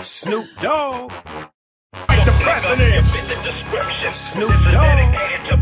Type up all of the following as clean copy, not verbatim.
Snoop Dogg. The president. Snoop Dogg.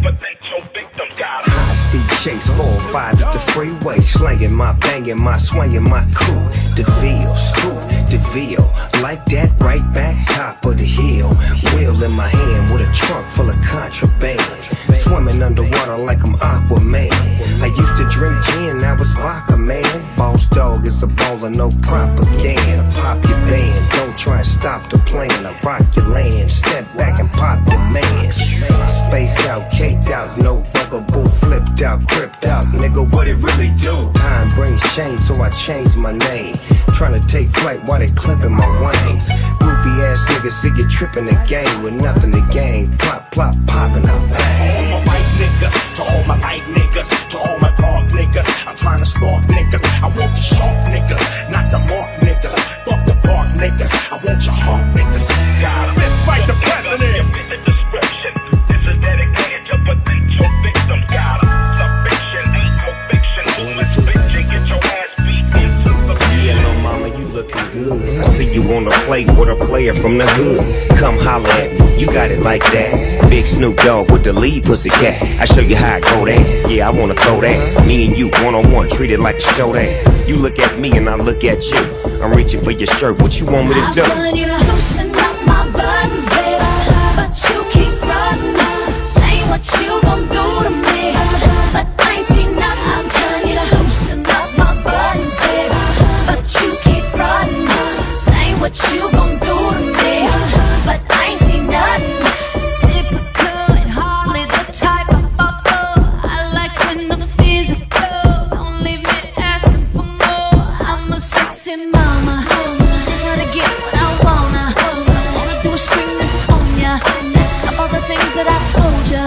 High-speed chase, 4-5 at the freeway, slanging my, banging my, swinging my crew. DeVille, Scoop, DeVille, like that, right back top of the hill. Wheel in my hand with a trunk full of contraband, swimming underwater like I'm Aquaman. I used to drink gin, now it's vodka, man. Boss Dog is a baller, no propaganda. Pop your band, don't try and stop the plan. I rock your land, step back and pop your man. Spaced out, caked out, no bugaboo, flipped out, cripped out. Nigga, what it really do? Time brings change, so I changed my name. Trying to take flight while they clipping my wings. Groupie ass niggas see you tripping the game with nothing to gain. Plop, plop, popping out bang. To all my white niggas, to all my light niggas, to all my dark niggas, I'm trying to stalk niggas. I want the sharp niggas, not the mark niggas. Fuck the bark niggas, I want your heart niggas. Let's fight the president. This is dedicated to potential victims. Got 'em. Subfiction ain't no fiction. Homeless bitch, get your ass beat into the Yeah, little mama, you looking good. I see you on the plate with a player from the hood. Come holler at me, you got it like that. Big Snoop Dogg with the lead pussycat. I show you how I go that. Yeah, I wanna throw that. Me and you, one-on-one, treat it like a show that. You look at me and I look at you. I'm reaching for your shirt, what you want me to do? I'm telling you to loosen up my buttons, baby, but you keep frontin', saying what you gon' do to me, but I ain't seen nothing. I'm telling you to loosen up my buttons, baby, but you keep frontin', saying what you gon' do to me, but I ain't seen nothing. Typical and hardly the type I fall for. I like when the physical, don't leave me asking for more. I'm a sexy mama, just trying to get what I wanna. Wanna do is spring this on ya, of all the things that I told ya.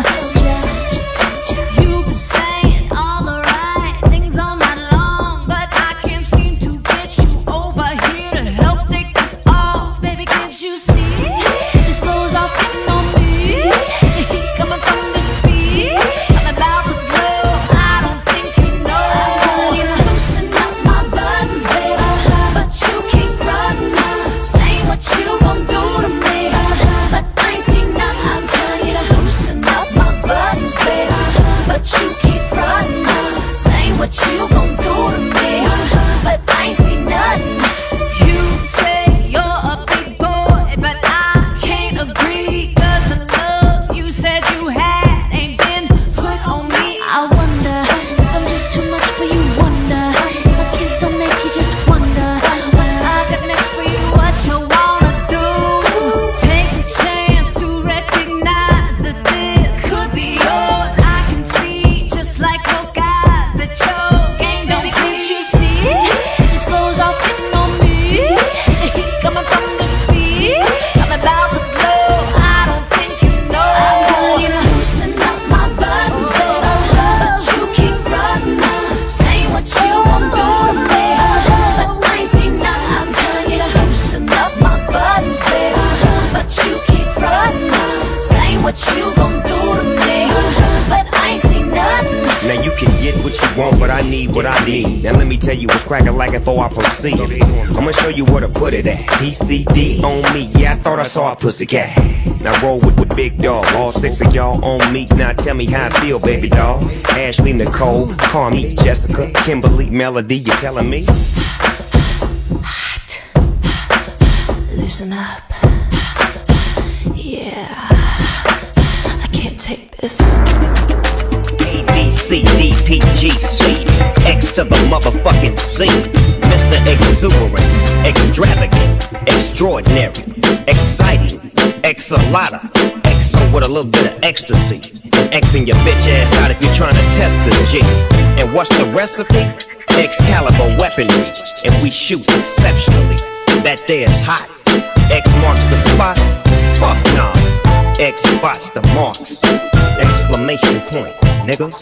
You've been saying all the right things all night long, but I can't seem to get you over here to help take this off. Baby, can't you see? This clothes off getting on me. Coming from this beat, I'm about to blow. I don't think you know. I'm telling you to loosen up my buttons, baby, but you keep frontin', saying what you gon' do to me, but I ain't seen nothing. I'm telling you to loosen up my buttons, baby, but you keep frontin', saying what you gon' do to me, but I ain't seen nothing. You say you're a big boy, but I can't agree, 'cause the love you said you had ain't been put on me. I wonder if I'm just too much for you, wonder. My kiss don't make you just wonder what I got next for you, what you wanna do. Take the chance to recognize that this could be yours. I can see, just like those guys, that your game don't. Baby, can't you see? This clothes off getting on me. Coming from this beat, I'm about to blow. I don't think you know. I'm telling you to loosen up my buttons, baby, but you keep frontin', saying what you gon' do to me, but I ain't seen nothing. I'm telling you to loosen up my buttons, baby, but you keep frontin', saying what you gon' do to me, but I ain't seen nothing. Now you can get what you want, but I need what I need. Now let me tell you what's cracking like before I proceed. I'ma show you where to put it at. PCD on me, yeah, I thought I saw a pussycat. Now roll with the big dog, all 6 of y'all on me. Now tell me how I feel, baby doll. Ashley, Nicole, Carmi, Jessica, Kimberly, Melody, you telling me? Hot. Listen up. Yeah, I can't take this. A, B, C, D, P, G, C, X to the motherfucking Z. Mr. Exuberant, extravagant, extraordinary, exciting, X-a-lotta, XO with a little bit of ecstasy. Xing your bitch ass out if you're trying to test the G. And what's the recipe? Excalibur weaponry, and we shoot exceptionally. That there's hot. X marks the spot. Fuck nah. X spots the marks. Exclamation point, niggas.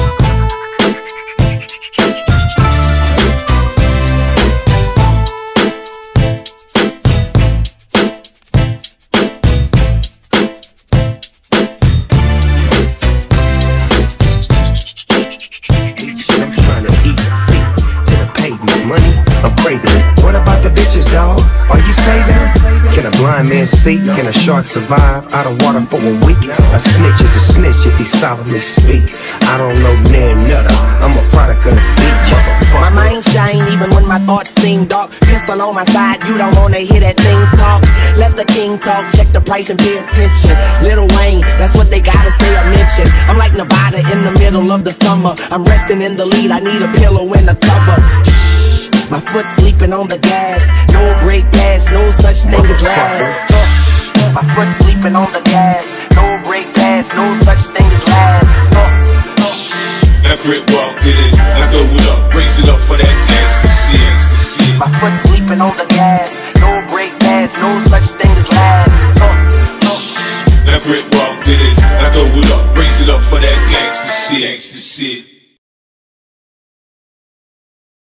I'm trying to eat the feet to the pavement. Money, I'm craving it. What about the bitches, dawg? Are you saving them? blind man's feet. Can a shark survive out of water for a week? A snitch is a snitch if he solemnly speak. I don't know near nutter, I'm a product of the beat, motherfucker. My mind shine even when my thoughts seem dark. Pistol on my side, you don't wanna hear that thing talk. Let the king talk, check the price and pay attention. Lil Wayne, that's what they gotta say or mention. I'm like Nevada in the middle of the summer. I'm resting in the lead, I need a pillow and a cover. My foot sleeping on the gas, no brake pads, no such thing as last. My foot sleeping on the gas, no brake pads, no such thing as last. Now Crip walk to this, now throw it up, raise it up for that gangsta shit. My foot sleeping on the gas.